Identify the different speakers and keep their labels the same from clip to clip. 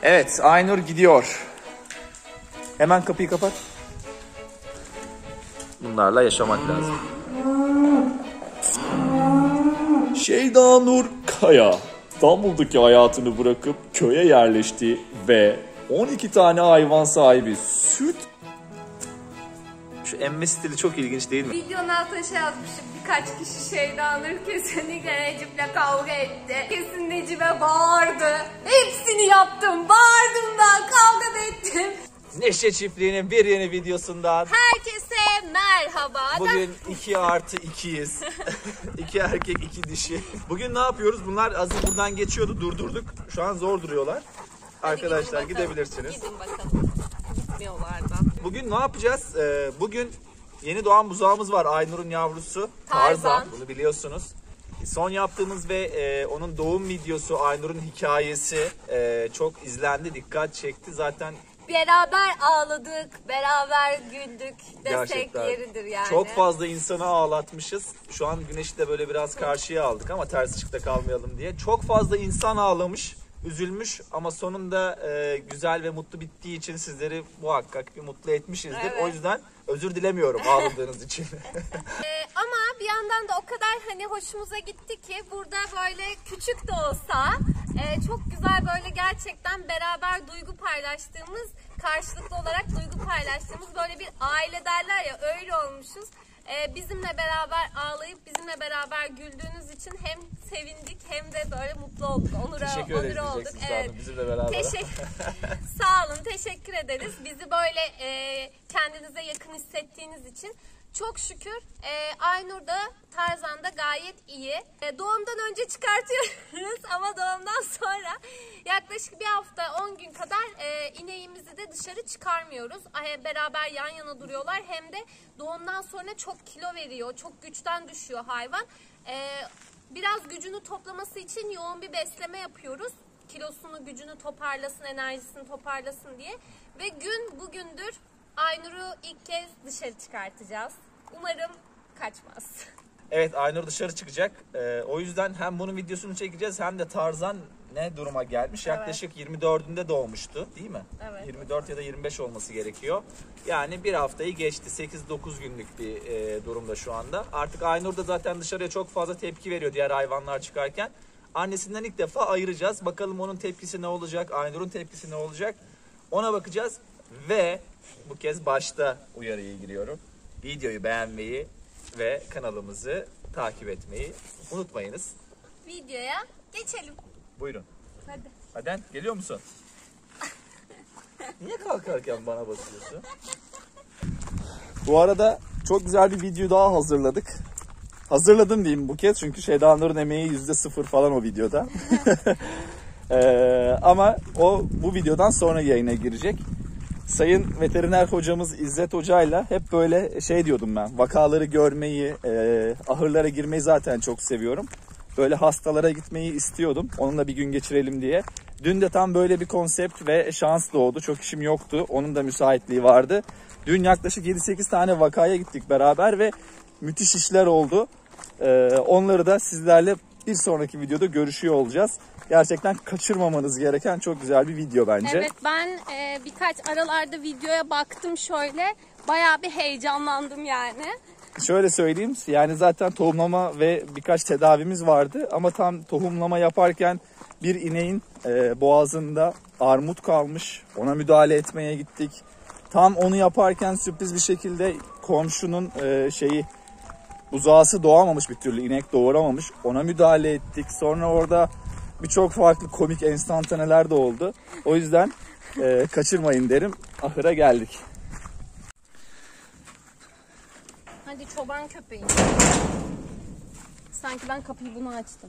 Speaker 1: Evet, Aynur gidiyor. Hemen kapıyı kapat. Bunlarla yaşamak lazım. Şeyda Nur Kaya, İstanbul'daki hayatını bırakıp köye yerleşti ve 12 tane hayvan sahibi süt... Şu emme stili çok ilginç değil mi?
Speaker 2: Videonun altına şey yazmışım. Birkaç kişi Şeyda Nur kesinlikle Necip'le kavga etti. Kesin Necip'e bağırdı. Hepsini yaptım. Bağırdım da kavga da ettim.
Speaker 1: Neşe Çiftliği'nin bir yeni videosundan
Speaker 2: Herkese merhaba.
Speaker 1: bugün 2+2'yiz. 2 erkek 2 dişi. Bugün ne yapıyoruz? Bunlar az buradan geçiyordu, durdurduk. Şu an zor duruyorlar. Arkadaşlar gidebilirsiniz.
Speaker 2: Gidin bakalım. Gitmiyorlar da.
Speaker 1: Bugün ne yapacağız? Bugün yeni doğan buzağımız var. Aynur'un yavrusu. Tarzan. Bunu biliyorsunuz. Son yaptığımız ve onun doğum videosu, Aynur'un hikayesi çok izlendi, dikkat çekti. Zaten
Speaker 2: beraber ağladık, beraber güldük desek
Speaker 1: gerçekten
Speaker 2: yeridir yani.
Speaker 1: çok fazla insanı ağlatmışız. Şu an Güneş'i de böyle biraz karşıya aldık ama ters ışıkta kalmayalım diye. Çok fazla insan ağlamış, üzülmüş ama sonunda güzel ve mutlu bittiği için sizleri muhakkak bir mutlu etmişizdir.
Speaker 2: Evet.
Speaker 1: O yüzden özür dilemiyorum ağladığınız için.
Speaker 2: Ama bir yandan da o kadar hani hoşumuza gitti ki burada böyle küçük de olsa çok güzel böyle gerçekten beraber duygu paylaştığımız, karşılıklı olarak duygu paylaştığımız böyle bir aile derler ya, öyle olmuşuz. Bizimle beraber ağlayıp bizimle beraber güldüğünüz için hem sevindik hem de böyle mutlu olduk.
Speaker 1: Teşekkür ederiz
Speaker 2: olduk. Evet.
Speaker 1: Bizimle beraber.
Speaker 2: Sağ olun, teşekkür ederiz. Bizi böyle kendinize yakın hissettiğiniz için. Çok şükür Aynur da Tarzan da gayet iyi. Doğumdan önce çıkartıyoruz ama doğumdan sonra yaklaşık bir hafta 10 gün kadar ineğimizi de dışarı çıkarmıyoruz. Beraber yan yana duruyorlar, hem de doğumdan sonra çok kilo veriyor, çok güçten düşüyor hayvan. Biraz gücünü toplaması için yoğun bir besleme yapıyoruz. Kilosunu, gücünü toparlasın, enerjisini toparlasın diye. Ve gün bugündür Aynur'u ilk kez dışarı çıkartacağız. Umarım kaçmaz.
Speaker 1: Evet, Aynur dışarı çıkacak. O yüzden hem bunun videosunu çekeceğiz hem de Tarzan ne duruma gelmiş. Evet. Yaklaşık 24'ünde doğmuştu değil mi?
Speaker 2: Evet.
Speaker 1: 24 ya da 25 olması gerekiyor. Yani bir haftayı geçti. 8-9 günlük bir durumda şu anda. Artık Aynur da zaten dışarıya çok fazla tepki veriyor diğer hayvanlar çıkarken. Annesinden ilk defa ayıracağız. Bakalım onun tepkisi ne olacak? Aynur'un tepkisi ne olacak? Ona bakacağız. Ve bu kez başta uyarıya giriyorum. Videoyu beğenmeyi ve kanalımızı takip etmeyi unutmayınız.
Speaker 2: Videoya geçelim.
Speaker 1: Buyurun.
Speaker 2: Hadi.
Speaker 1: Aden, geliyor musun? Niye kalkarken bana basıyorsun? Bu arada çok güzel bir video daha hazırladık. Hazırladım diyeyim bu kez çünkü Şeyda Nur'un emeği %0 falan o videoda. Ama o bu videodan sonra yayına girecek. Sayın veteriner hocamız İzzet Hoca'yla hep böyle şey diyordum ben. Vakaları görmeyi, ahırlara girmeyi zaten çok seviyorum. Böyle hastalara gitmeyi istiyordum. Onunla bir gün geçirelim diye. Dün de tam böyle bir konsept ve şans doğdu. Çok işim yoktu. Onun da müsaitliği vardı. Dün yaklaşık 7-8 tane vakaya gittik beraber ve müthiş işler oldu. Onları da sizlerle bir sonraki videoda görüşüyor olacağız. Gerçekten kaçırmamanız gereken çok güzel bir video bence.
Speaker 2: Evet, ben birkaç aralarda videoya baktım şöyle. Bayağı bir heyecanlandım yani.
Speaker 1: Şöyle söyleyeyim, yani zaten tohumlama ve birkaç tedavimiz vardı. Ama tam tohumlama yaparken bir ineğin boğazında armut kalmış. Ona müdahale etmeye gittik. Tam onu yaparken sürpriz bir şekilde komşunun buzağısı doğamamış bir türlü. İnek doğuramamış. Ona müdahale ettik. Sonra orada birçok farklı komik enstantaneler de oldu. O yüzden kaçırmayın derim. Ahıra geldik.
Speaker 2: Hadi çoban köpeği. Sanki ben kapıyı bunu açtım.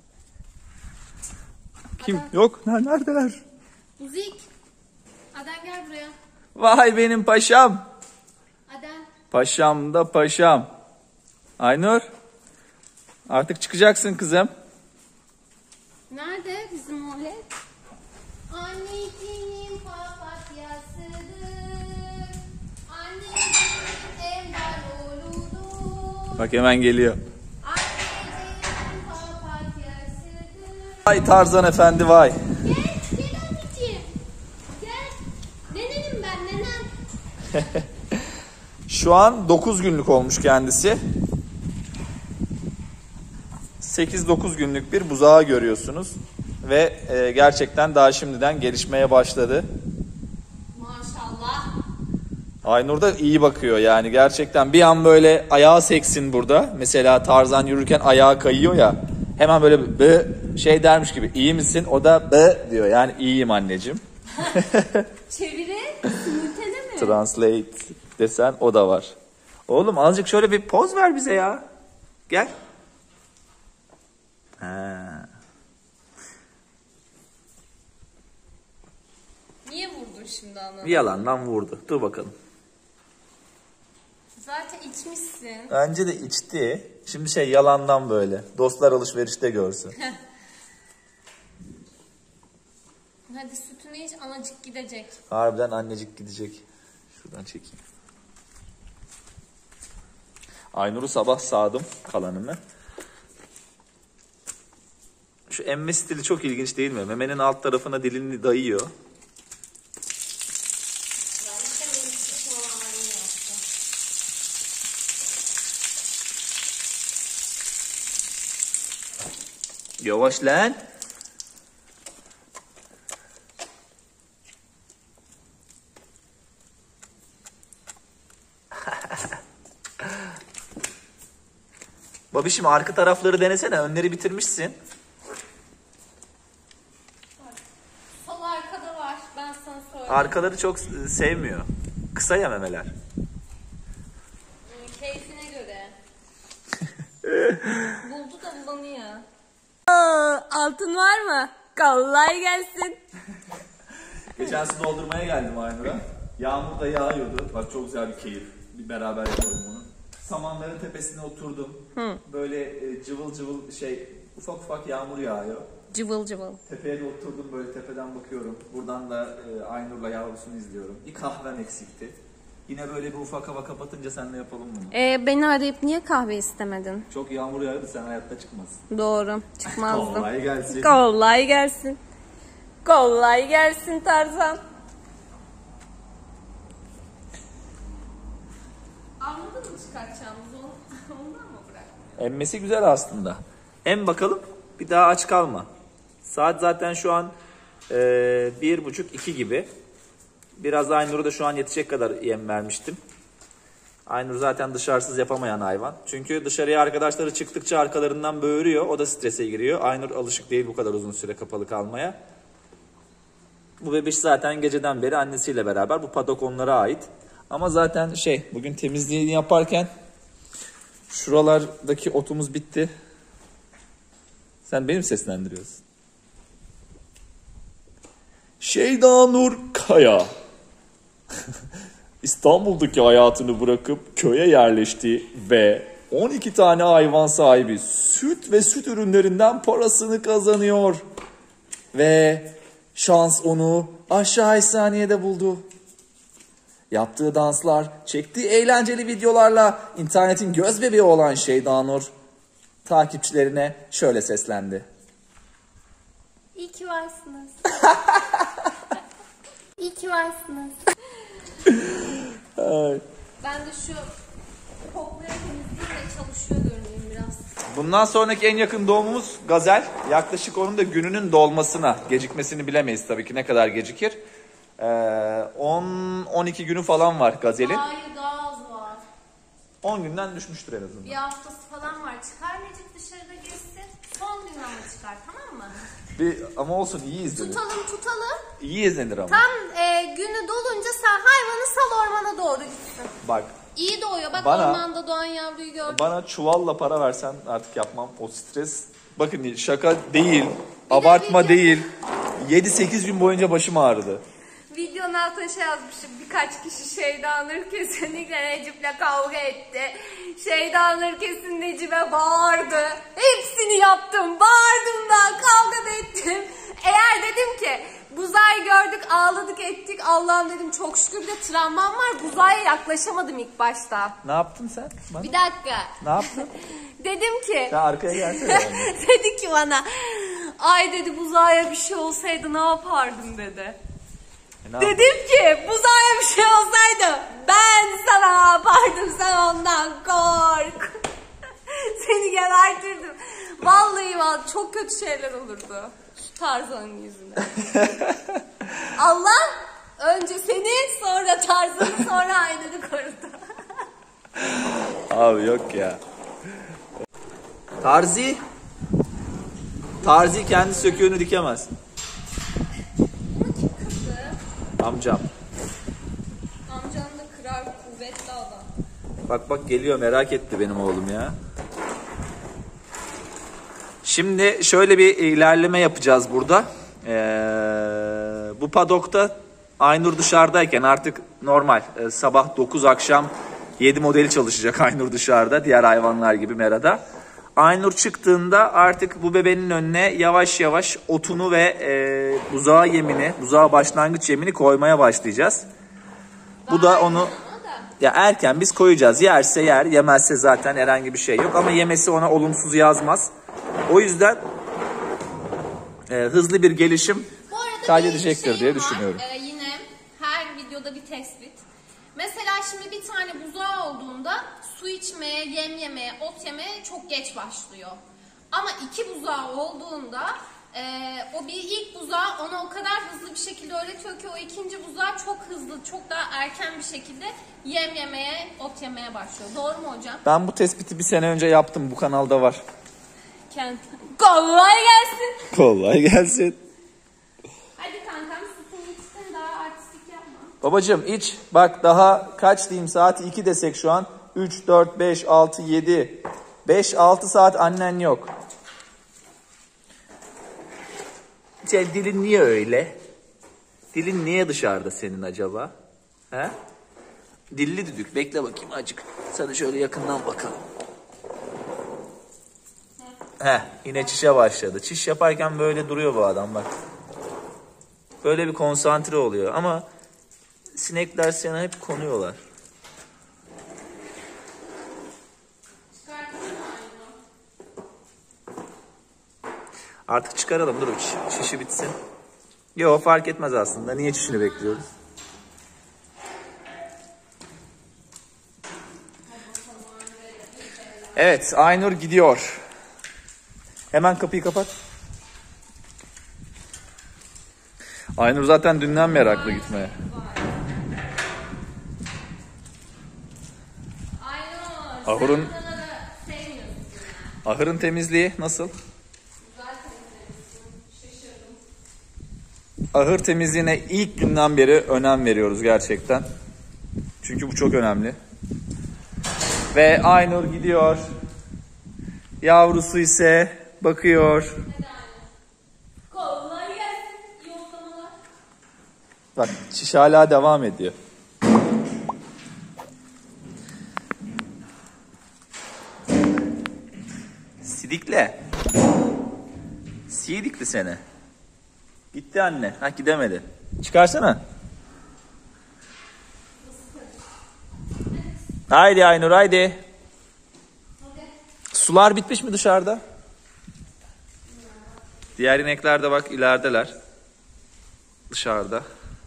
Speaker 1: Kim?
Speaker 2: Aden.
Speaker 1: Yok. Neredeler?
Speaker 2: Müzik. Aden gel buraya.
Speaker 1: Vay benim paşam.
Speaker 2: Aden.
Speaker 1: Paşam da paşam. Aynur. Artık çıkacaksın kızım.
Speaker 2: Nerede bizim oğlan? Anneciğim papatyasıdır. Anneciğim embaloludur.
Speaker 1: Bak hemen geliyor.
Speaker 2: Anneciğim papatyasıdır.
Speaker 1: Vay Tarzan efendi vay.
Speaker 2: Gel anneciğim.
Speaker 1: Şu an 9 günlük olmuş kendisi. 8-9 günlük bir buzağı görüyorsunuz. Ve gerçekten daha şimdiden gelişmeye başladı.
Speaker 2: Maşallah.
Speaker 1: Aynur da iyi bakıyor yani gerçekten. Bir an böyle ayağı seksin burada. Mesela Tarzan yürürken ayağı kayıyor ya. Hemen böyle şey dermiş gibi, iyi misin? O da diyor yani, iyiyim anneciğim.
Speaker 2: Çeviri simultane mi?
Speaker 1: Translate desen o da var. Oğlum azıcık şöyle bir poz ver bize ya. Gel. Ha.
Speaker 2: Niye vurdun şimdi anlamadım.
Speaker 1: Yalandan vurdu. Dur bakalım.
Speaker 2: Zaten içmişsin.
Speaker 1: Önce de içti. Şimdi yalandan böyle. Dostlar alışverişte görsün.
Speaker 2: Hadi sütünü iç, anacık gidecek.
Speaker 1: Harbiden annecik gidecek. Şuradan çekeyim. Aynur'u sabah sağdım kalanını. Şu emme stili çok ilginç değil mi? Memenin alt tarafına dilini dayıyor. Yavaş lan. Babişim arka tarafları denesene. Önleri bitirmişsin.
Speaker 2: Sol arkada var. Ben sana söyleyeyim.
Speaker 1: Arkaları çok sevmiyor. Kısa ya memeler.
Speaker 2: Keyfine göre. Buldu da bulanıyor. Altın var mı? Kolay gelsin.
Speaker 1: Geçen su doldurmaya geldim Aynur'a. Yağmur da yağıyordu. Bak çok güzel bir keyif. Bir beraber yapalım onu. Samanların tepesine oturdum. Böyle cıvıl cıvıl ufak ufak yağmur yağıyor.
Speaker 2: Cıvıl cıvıl.
Speaker 1: Tepeye de oturdum, böyle tepeden bakıyorum. Buradan da Aynur'la yavrusunu izliyorum. Bir kahven eksikti. Yine böyle bir ufak hava kapatınca seninle yapalım bunu.
Speaker 2: Beni arayıp niye kahve istemedin?
Speaker 1: Çok yağmur yağıyordu, sen hayatta çıkmazsın.
Speaker 2: Doğru. Çıkmazdım.
Speaker 1: Kolay gelsin.
Speaker 2: Kolay gelsin. Kolay gelsin Tarzan. Anladın mı çıkartacağımızı? Ondan mı bırak?
Speaker 1: Emmesi güzel aslında. Em bakalım, bir daha aç kalma. Saat zaten şu an 1.30-2 gibi. Biraz Aynur'a da şu an yetecek kadar yem vermiştim. Aynur zaten dışarısız yapamayan hayvan. Çünkü dışarıya arkadaşları çıktıkça arkalarından böğürüyor. O da strese giriyor. Aynur alışık değil bu kadar uzun süre kapalı kalmaya. Bu bebiş zaten geceden beri annesiyle beraber. Bu padok onlara ait. Ama zaten bugün temizliğini yaparken şuralardaki otumuz bitti. Sen benim seslendiriyorsun. Şeydanur Kaya. İstanbul'daki hayatını bırakıp köye yerleşti ve 12 tane hayvan sahibi, süt ve süt ürünlerinden parasını kazanıyor. Ve şans onu aşağı hastanede buldu. Yaptığı danslar, çektiği eğlenceli videolarla internetin göz bebeği olan Şeydanur takipçilerine şöyle seslendi.
Speaker 2: İyi ki varsınız. İyi ki varsınız. Ben de şu koklaya temizliğiyle çalışıyor görüneyim biraz.
Speaker 1: Bundan sonraki en yakın doğumumuz Gazel. Yaklaşık onun da gününün dolmasına, gecikmesini bilemeyiz tabii ki ne kadar gecikir. 10-12 günü falan var Gazel'in.
Speaker 2: Hayır, daha az var.
Speaker 1: 10 günden düşmüştür en azından.
Speaker 2: Bir haftası falan var. Çıkarmayacak, dışarıda geçsin. Son gün ama çıkar, tamam mı?
Speaker 1: Ama olsun, iyi izlenir.
Speaker 2: Tutalım.
Speaker 1: İyi izlenir ama.
Speaker 2: Tam günü dolunca sen hayvanı sal, ormana doğru gitsin.
Speaker 1: Bak.
Speaker 2: İyi doğuyor. Bak
Speaker 1: Bana-
Speaker 2: ormanda doğan yavruyu gördüm.
Speaker 1: Bana çuvalla para versen artık yapmam. O stres. Bakın şaka değil. Abartma değil. 7-8 gün boyunca başım ağrıdı.
Speaker 2: Videonun altına yazmışım. Birkaç kişi Şeydanur kesinlikle Necip'le kavga etti. Şeydanur kesin Necip'e bağırdı. Hepsini yaptım. Bağırdım da kavga da ettim. Eğer dedim ki Buzay'ı gördük, ağladık ettik. Allah'ım dedim, çok şükür de travmam var. Buzay'a yaklaşamadım ilk başta.
Speaker 1: Ne yaptın sen bana?
Speaker 2: Bir dakika.
Speaker 1: Ne yaptın?
Speaker 2: Dedim ki.
Speaker 1: Sen arkaya gelsene.
Speaker 2: Dedi ki bana, ay dedi Buzay'a bir şey olsaydı ne yapardım dedi. Dedim ki buzağıya bir şey olsaydı ben sana yapardım, sen ondan kork. Seni gebertirdim. Vallahi çok kötü şeyler olurdu şu Tarzan'ın yüzünden. Allah önce seni, sonra Tarzan'ı, sonra Aynur'u korudu.
Speaker 1: Abi yok ya. Tarzi kendi söküğünü dikemez.
Speaker 2: Bunu kim kırdı?
Speaker 1: Amcam.
Speaker 2: Amcan da kırar, kuvvetli adam.
Speaker 1: Bak geliyor, merak etti benim oğlum ya. Şimdi şöyle bir ilerleme yapacağız burada. Bu padokta Aynur dışarıdayken artık normal sabah 9 akşam 7 modeli çalışacak Aynur dışarıda, diğer hayvanlar gibi merada. Aynur çıktığında artık bu bebenin önüne yavaş yavaş otunu ve buzağı yemini, buzağı başlangıç yemini koymaya başlayacağız. Bu da onu ya erken biz koyacağız. Yerse yer, yemezse zaten herhangi bir şey yok. Ama yemesi ona olumsuz yazmaz. O yüzden hızlı bir gelişim kaydedecektir diye düşünüyorum.
Speaker 2: Yine her videoda bir tespit. Mesela şimdi bir tane buzağı olduğunda su içmeye, yem yemeye, ot yemeye çok geç başlıyor. Ama 2 buzağı olduğunda o bir ilk buzağı ona o kadar hızlı bir şekilde öğretiyor ki o ikinci buzağı çok hızlı, çok daha erken bir şekilde yem yemeye, ot yemeye başlıyor. Doğru mu hocam?
Speaker 1: Ben bu tespiti bir sene önce yaptım. Bu kanalda var.
Speaker 2: Kolay gelsin.
Speaker 1: Kolay gelsin.
Speaker 2: Hadi kankam sütünü içsin, daha artistik yapma.
Speaker 1: Babacığım iç. Bak daha kaç diyeyim, saat 2 desek şu an. 3, 4, 5, 6, 7. 5-6 saat annen yok. Sen dilin niye öyle? Dilin niye dışarıda senin acaba? He? Dilli düdük. Bekle bakayım acık. Sana şöyle yakından bakalım. Yine çişe başladı. Çiş yaparken böyle duruyor bu adam bak. Böyle bir konsantre oluyor ama sinekler sana hep konuyorlar. Artık çıkaralım, dur çişi bitsin. Yok fark etmez aslında. Niye çişini bekliyoruz? Evet, Aynur gidiyor. Hemen kapıyı kapat. Aynur zaten dünden meraklı gitmeye. Ahırın ahırın temizliği nasıl? Ahır temizliğine ilk günden beri önem veriyoruz gerçekten. Çünkü bu çok önemli. Ve Aynur gidiyor. Yavrusu ise bakıyor.
Speaker 2: Kolay gelsin. İyi otlamalar.
Speaker 1: Bak çiş hala devam ediyor. Sidikle. Sidikli seni. Gitti anne. Gidemedi. Çıkarsana. Haydi Aynur haydi. Sular bitmiş mi dışarıda? Diğer inekler de bak ilerideler. Dışarıda.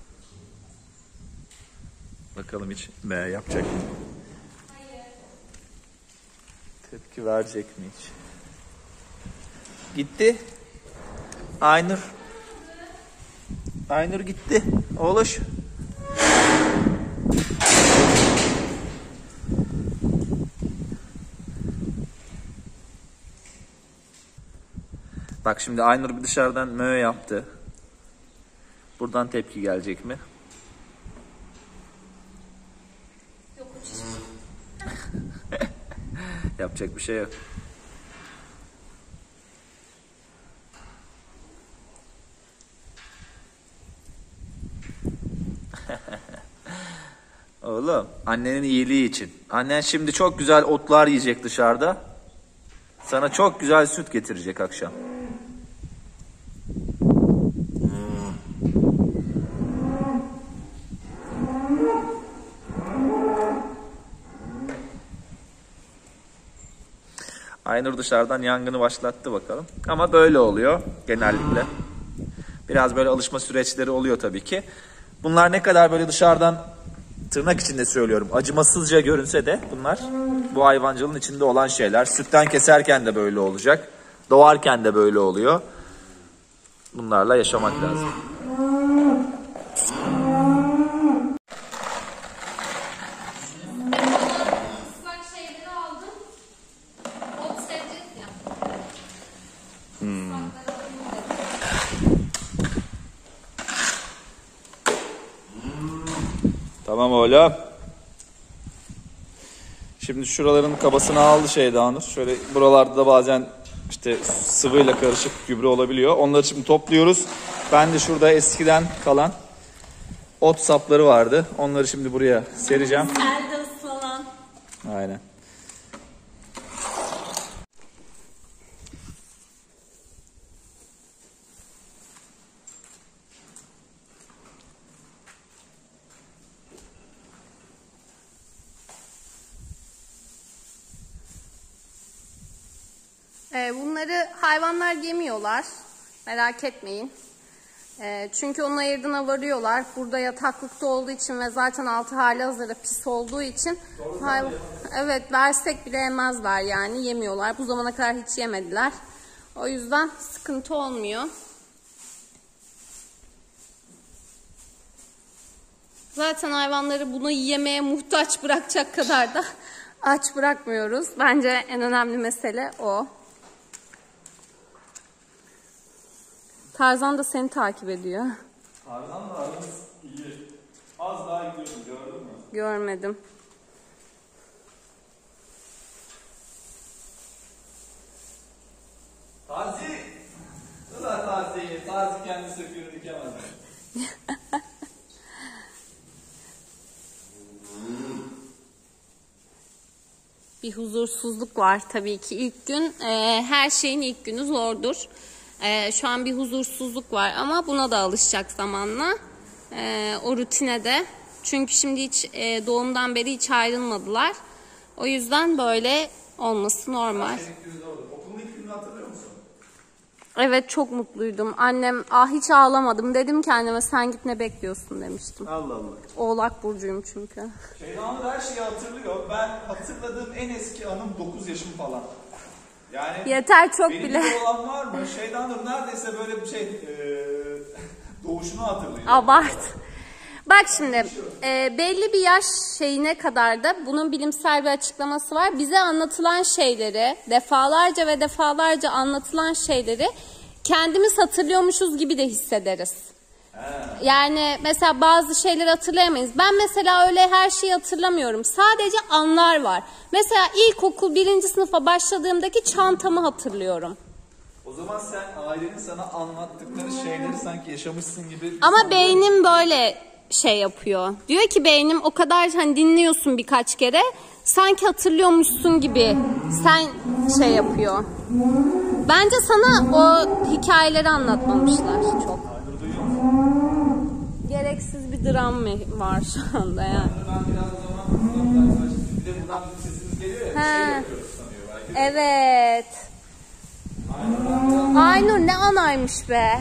Speaker 1: Bakalım hiç yapacak mı?
Speaker 2: Hayır.
Speaker 1: Tepki verecek mi hiç? Gitti. Aynur. Aynur gitti. Oğluş. Bak şimdi Aynur bir dışarıdan mö yaptı. Buradan tepki gelecek mi?
Speaker 2: Yok uçuş.
Speaker 1: Yapacak bir şey yok. Oğlum annenin iyiliği için. Annen şimdi çok güzel otlar yiyecek dışarıda. Sana çok güzel süt getirecek akşam. Aynur dışarıdan yangını başlattı bakalım. Ama böyle oluyor genellikle. Biraz böyle alışma süreçleri oluyor tabii ki. Bunlar ne kadar böyle dışarıdan, tırnak içinde söylüyorum, acımasızca görünse de bunlar bu hayvancılığın içinde olan şeyler. Sütten keserken de böyle olacak. Doğarken de böyle oluyor. Bunlarla yaşamak lazım.
Speaker 2: Islak şeyleri aldım. Ot seveceğiz ya.
Speaker 1: Tamam oğlum. Şimdi şuraların kabasını aldı Şeyda. Şöyle buralarda da bazen işte sıvıyla karışık gübre olabiliyor. Onları şimdi topluyoruz. Ben de şurada eskiden kalan ot sapları vardı. Onları şimdi buraya sereceğim.
Speaker 2: Elde ıslanan.
Speaker 1: Aynen.
Speaker 2: Bunları hayvanlar yemiyorlar. Merak etmeyin. Çünkü onun ayırdığına varıyorlar. Burada yataklıkta olduğu için ve zaten altı halihazırda pis olduğu için evet, versek bile yemezler yani, yemiyorlar. Bu zamana kadar hiç yemediler. O yüzden sıkıntı olmuyor. Zaten hayvanları bunu yemeye muhtaç bırakacak kadar da aç bırakmıyoruz. Bence en önemli mesele o. Tarzan da seni takip ediyor.
Speaker 1: Tarzan'la aramız iyi. Az daha gidiyorsun, gördün mü?
Speaker 2: Görmedim.
Speaker 1: Tazi! Ulan Tazi! Tazi kendi söküğünü dikemez.
Speaker 2: Bir huzursuzluk var tabii ki. İlk gün, her şeyin ilk günü zordur. Şu an bir huzursuzluk var ama buna da alışacak zamanla. O rutine de. Çünkü şimdi hiç doğumdan beri hiç ayrılmadılar. O yüzden böyle olması normal.
Speaker 1: Okulun ilk gününü hatırlıyor musun?
Speaker 2: Evet, çok mutluydum. Annem hiç ağlamadım. Dedim ki anneme, sen git, ne bekliyorsun demiştim.
Speaker 1: Allah Allah.
Speaker 2: Oğlak burcuyum çünkü.
Speaker 1: Şeyda her şeyi hatırlıyor. Ben hatırladığım en eski anım 9 yaşım falan. Yani
Speaker 2: Yeter çok
Speaker 1: benim
Speaker 2: bile.
Speaker 1: gibi olan var mı? Şeyda neredeyse böyle bir şey doğuşunu hatırlıyor.
Speaker 2: Abart. Bak şimdi, belli bir yaş şeyine kadar da bunun bilimsel bir açıklaması var. Bize anlatılan şeyleri, defalarca ve defalarca anlatılan şeyleri kendimiz hatırlıyormuşuz gibi de hissederiz. Yani mesela bazı şeyleri hatırlayamayız. Ben mesela öyle her şeyi hatırlamıyorum. Sadece anlar var. Mesela ilkokul 1. sınıfa başladığımdaki çantamı hatırlıyorum.
Speaker 1: O zaman sen ailenin sana anlattıkları şeyleri sanki yaşamışsın gibi.
Speaker 2: Ama beynim böyle şey yapıyor. Diyor ki beynim, o kadar hani dinliyorsun birkaç kere, sanki hatırlıyormuşsun gibi sen şey yapıyor. Bence sana o hikayeleri anlatmamışlar çok. Gereksiz bir dram mı var şu anda yani?
Speaker 1: Ben biraz o zaman bir de buradan sesiniz geliyor ya, bir şey yapıyoruz sanıyor belki.
Speaker 2: Evet. Aynur ne anaymış be.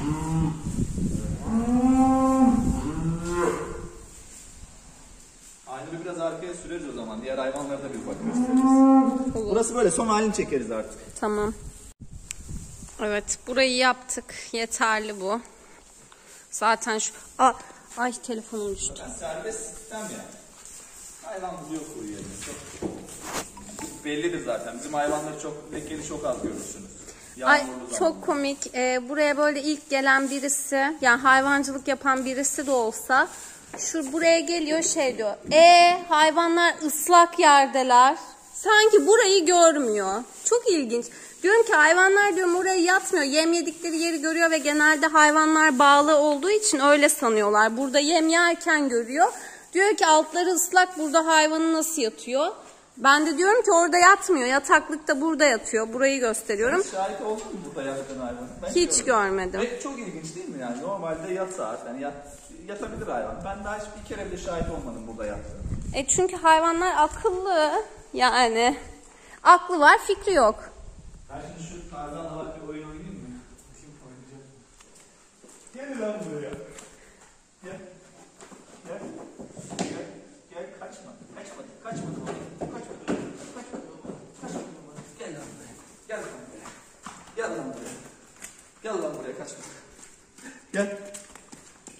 Speaker 1: Aynur'u biraz arkaya süreriz o zaman. Diğer hayvanlara da bir bak gösteririz. Burası böyle, son halini çekeriz artık.
Speaker 2: Tamam. Evet, burayı yaptık. Yeterli bu. Zaten şu... Ay telefonum düştü.
Speaker 1: Serbest sistem ya. Hayvan buluyor kuru yerini. Çok bellidir zaten. Bizim hayvanları çok lekeli, çok az görürsünüz.
Speaker 2: Ay çok komik. Buraya böyle ilk gelen birisi, yani hayvancılık yapan birisi de olsa, buraya geliyor şey diyor. Hayvanlar ıslak yerdeler. Sanki burayı görmüyor. Çok ilginç. Diyorum ki hayvanlar, diyorum, oraya yatmıyor. Yem yedikleri yeri görüyor ve genelde hayvanlar bağlı olduğu için öyle sanıyorlar. Burada yem yerken görüyor. Diyor ki altları ıslak, burada hayvanı nasıl yatıyor? Ben de diyorum ki orada yatmıyor. Yataklıkta burada yatıyor. Burayı gösteriyorum.
Speaker 1: Hiç şahit oldun mu burada yattığın hayvan?
Speaker 2: Hiç görmedim.
Speaker 1: Ve çok ilginç değil mi yani? Normalde yatsa, yani yatabilir hayvan. Ben daha hiç bir kere bile şahit olmadım burada yattığını.
Speaker 2: Çünkü hayvanlar akıllı. Yani aklı var, fikri yok.
Speaker 1: Ben şimdi şu Tarzan'la bak bir oyun oynayayım mı? Kim oynayacak? Gel lan buraya. Gel.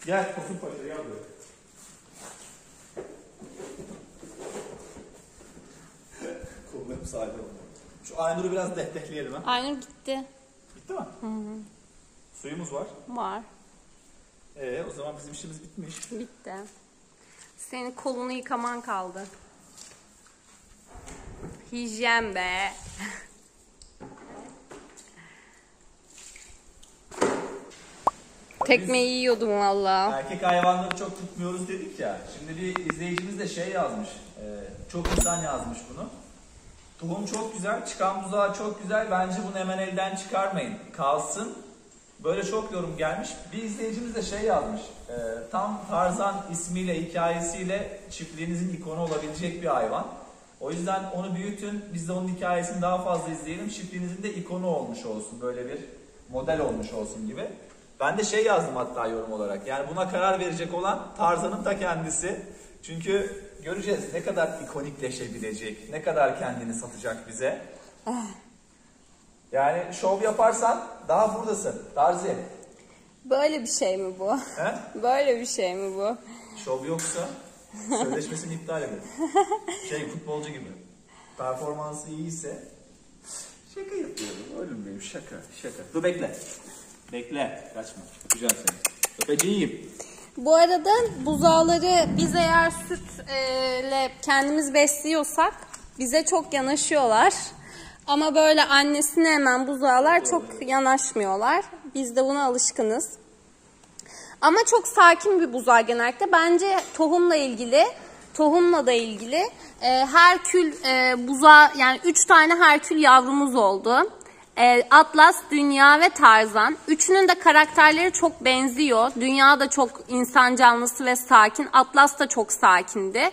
Speaker 1: Gel Tosun Paşa gel buraya. Kollarım sahip oldu. Şu Aynur'u biraz dehdekleyelim ha.
Speaker 2: Aynur gitti.
Speaker 1: Bitti mi? Hı. Suyumuz var.
Speaker 2: Var.
Speaker 1: O zaman bizim işimiz bitmiş.
Speaker 2: Bitti. Senin kolunu yıkaman kaldı. Hijyen be. Tekmeyi yiyordum valla.
Speaker 1: Erkek hayvanları çok tutmuyoruz dedik ya. Şimdi bir izleyicimiz de şey yazmış. Çok insan yazmış bunu. Tohum çok güzel, çıkan buzağı çok güzel. Bence bunu hemen elden çıkarmayın. Kalsın. Böyle çok yorum gelmiş. Bir izleyicimiz de şey yazmış. Tam Tarzan ismiyle, hikayesiyle çiftliğinizin ikonu olabilecek bir hayvan. O yüzden onu büyütün. Biz de onun hikayesini daha fazla izleyelim. Çiftliğinizin de ikonu olmuş olsun. Böyle bir model olmuş olsun gibi. Ben de şey yazdım hatta yorum olarak. Yani buna karar verecek olan Tarzan'ın da kendisi. Çünkü göreceğiz ne kadar ikonikleşebilecek, ne kadar kendini satacak bize. Yani şov yaparsan daha buradasın Tarzi.
Speaker 2: Böyle bir şey mi bu?
Speaker 1: He?
Speaker 2: Böyle bir şey mi bu?
Speaker 1: Şov yoksa sözleşmesini iptal edin. Futbolcu gibi. Performansı iyiyse şaka yapıyorum. Oğlum benim şaka. Dur bekle. Bekle. Kaçma. Öpeceğim seni. Öpeceğim.
Speaker 2: Bu arada buzağları biz eğer sütle kendimiz besliyorsak bize çok yanaşıyorlar. Ama böyle annesine hemen buzağlar çok yanaşmıyorlar. Biz de buna alışkınız. Ama çok sakin bir buzağı genellikle. Bence tohumla da ilgili Herkül buzağı, yani 3 tane Herkül yavrumuz oldu. Atlas, Dünya ve Tarzan. Üçünün de karakterleri çok benziyor. Dünya da çok insan canlısı ve sakin. Atlas da çok sakindi.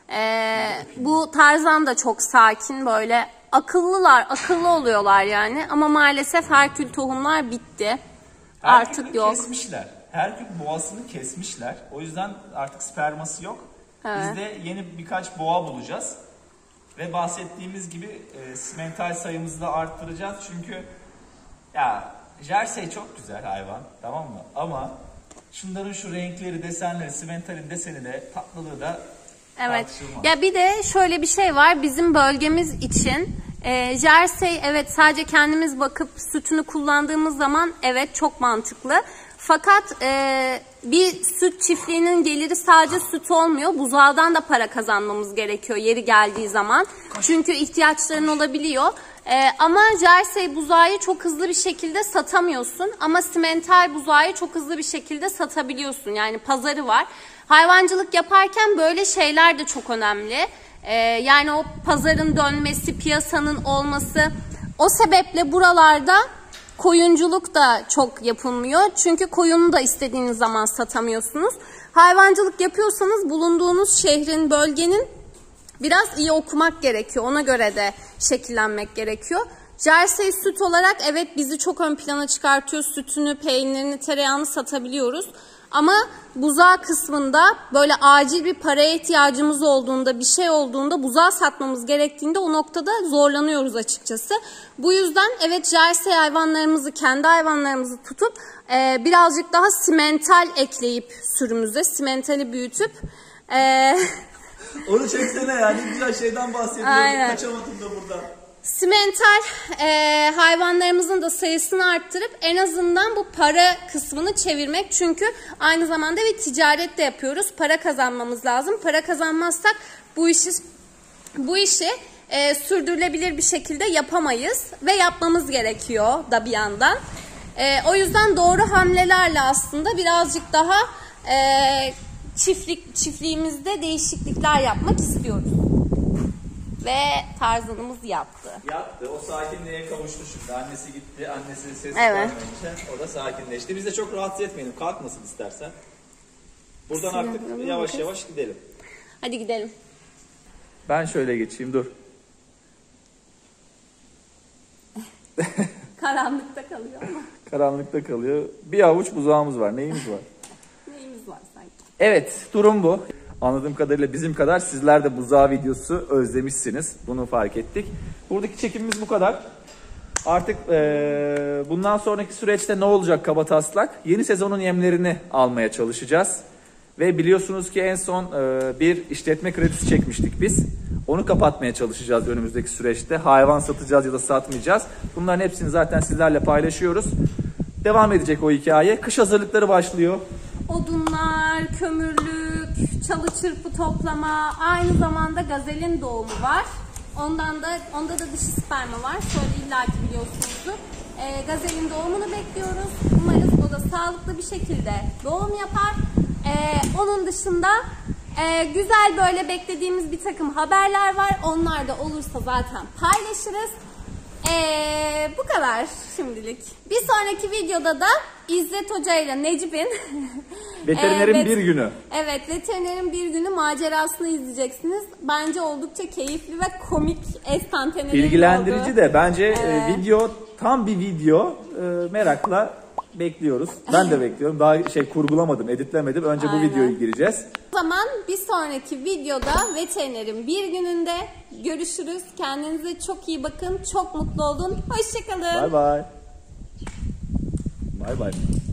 Speaker 2: Bu Tarzan da çok sakin, böyle akıllı oluyorlar yani. Ama maalesef Herkül tohumlar bitti. Artık yok.
Speaker 1: Kesmişler. Herkül boğasını kesmişler. O yüzden artık sperması yok. Evet. Biz de yeni birkaç boğa bulacağız. Ve bahsettiğimiz gibi simental sayımızı da arttıracağız. Çünkü ya jersey çok güzel hayvan, tamam mı? Ama şunların şu renkleri, desenleri, simentalin deseni de, tatlılığı da tartışılmaz. Ya
Speaker 2: bir de şöyle bir şey var. Bizim bölgemiz için jersey, evet, sadece kendimiz bakıp sütünü kullandığımız zaman evet çok mantıklı. Fakat bir süt çiftliğinin geliri sadece süt olmuyor. Buzağdan da para kazanmamız gerekiyor yeri geldiği zaman. Çünkü ihtiyaçların olabiliyor. Ama jersey buzağı çok hızlı bir şekilde satamıyorsun. Ama simental buzağı çok hızlı bir şekilde satabiliyorsun. Yani pazarı var. Hayvancılık yaparken böyle şeyler de çok önemli. Yani o pazarın dönmesi, piyasanın olması. O sebeple buralarda koyunculuk da çok yapılmıyor. Çünkü koyunu da istediğiniz zaman satamıyorsunuz. Hayvancılık yapıyorsanız bulunduğunuz şehrin, bölgenin biraz iyi okumak gerekiyor. Ona göre de şekillenmek gerekiyor. Jersey süt olarak evet bizi çok ön plana çıkartıyor. Sütünü, peynirini, tereyağını satabiliyoruz. Ama buzağı kısmında böyle acil bir paraya ihtiyacımız olduğunda, bir şey olduğunda, buzağı satmamız gerektiğinde o noktada zorlanıyoruz açıkçası. Bu yüzden evet jersey hayvanlarımızı, kendi hayvanlarımızı tutup birazcık daha simental ekleyip sürümüze, simentali büyütüp
Speaker 1: onu çeksene ya, ne güzel şeyden bahsediyoruz. Kaçamadım da burada.
Speaker 2: Simental hayvanlarımızın da sayısını arttırıp en azından bu para kısmını çevirmek. Çünkü aynı zamanda bir ticaret de yapıyoruz. Para kazanmamız lazım. Para kazanmazsak bu işi sürdürülebilir bir şekilde yapamayız. Ve yapmamız gerekiyor da bir yandan. O yüzden doğru hamlelerle aslında birazcık daha çiftliğimizde değişiklikler yapmak istiyoruz. Ve Tarzan'ımız yaptı.
Speaker 1: O sakinliğe kavuştu şimdi. Annesi gitti. Annesi ses çıkarmayınca o da sakinleşti. Biz de çok rahatsız etmeyelim. Kalkmasın istersen. Buradan artık yavaş yavaş gidelim.
Speaker 2: Hadi gidelim.
Speaker 1: Ben şöyle geçeyim, dur.
Speaker 2: Karanlıkta kalıyor ama.
Speaker 1: Karanlıkta kalıyor. Bir avuç buzağımız var. Neyimiz var?
Speaker 2: Neyimiz var sanki.
Speaker 1: Evet, durum bu. Anladığım kadarıyla bizim kadar sizler de buzağı videosu özlemişsiniz. Bunu fark ettik. Buradaki çekimimiz bu kadar. Artık bundan sonraki süreçte ne olacak kabataslak? Yeni sezonun yemlerini almaya çalışacağız. Ve biliyorsunuz ki en son bir işletme kredisi çekmiştik biz. Onu kapatmaya çalışacağız önümüzdeki süreçte. Hayvan satacağız ya da satmayacağız. Bunların hepsini zaten sizlerle paylaşıyoruz. Devam edecek o hikaye. Kış hazırlıkları başlıyor.
Speaker 2: Odunlar, kömürlük, çalı çırpı toplama, aynı zamanda gazelin doğumu var. Onda da dişi sperma var. Şöyle illaki biliyorsunuzdur. Gazelin doğumunu bekliyoruz. Umarız o da sağlıklı bir şekilde doğum yapar. Onun dışında güzel böyle beklediğimiz bir takım haberler var. Onlar da olursa zaten paylaşırız. Bu kadar şimdilik. Bir sonraki videoda da İzzet Hoca ile Necip'in
Speaker 1: Veterinerin bir günü.
Speaker 2: Evet, veterinerin bir günü macerasını izleyeceksiniz. Bence oldukça keyifli ve komik enstantaneleri
Speaker 1: Bilgilendirici
Speaker 2: oldu.
Speaker 1: de bence video tam bir video, merakla bekliyoruz. Ben de bekliyorum. Daha kurgulamadım, editlemedim. Önce bu
Speaker 2: Aynen.
Speaker 1: videoyu gireceğiz.
Speaker 2: O zaman bir sonraki videoda veterinerin bir gününde görüşürüz. Kendinize çok iyi bakın. Çok mutlu olun. Hoşçakalın.
Speaker 1: Bay bay. Bay bay.